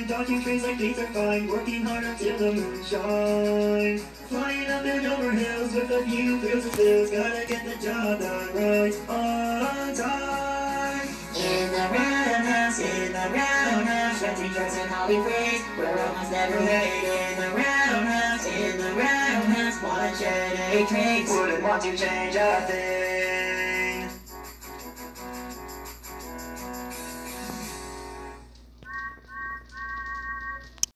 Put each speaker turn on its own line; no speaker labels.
line, dodging trains like these are fine, working hard until the moon shines. Flying up and over hills with a few thrills and spills, gotta get the job done right on time.
In the roundhouse, renting trucks and hobby freaks, we're almost never late. In the roundhouse, wanna trade a tricks,
Wouldn't want to change a thing.